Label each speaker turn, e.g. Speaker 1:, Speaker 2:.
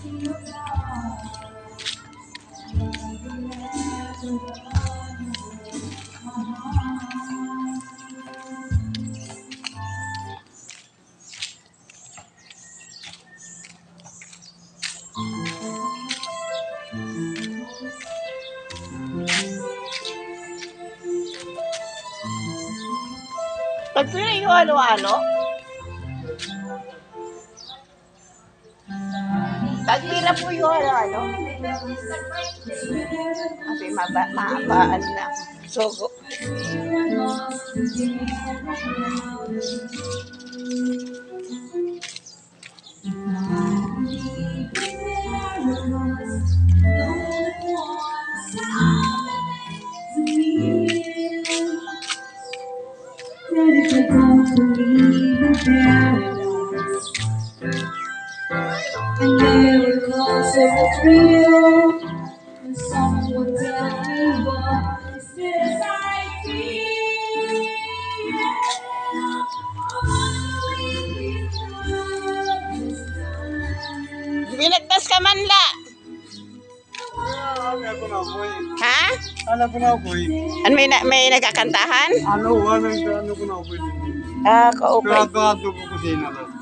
Speaker 1: Pagpila yung halo-halo? Pagpila po yung halo-halo? Kasi maabaan na. Sugo.
Speaker 2: And miracles of the thrill, and someone tell me what is this I feel.
Speaker 1: Binagtas ka man la. Ha?
Speaker 3: Ano ko na po eh?
Speaker 1: Ano may nagkakantahan?
Speaker 3: Ano ko na po eh?
Speaker 1: Kaupay.
Speaker 3: Kaya ko kusina lang.